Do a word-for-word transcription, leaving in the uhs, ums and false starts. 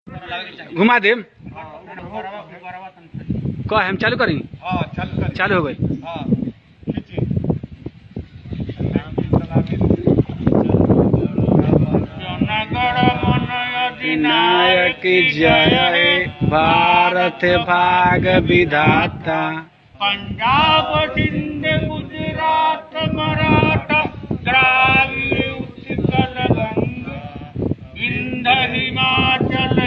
घुमा दे कह हम चालू करें। हाँ चालू कर। चालू हो गई। हाँ नायक जय हे भारत भाग विधाता। पंजाब सिंध गुजरात मराठा द्राविड़ उत्कल बंग विंध्य हिमाचल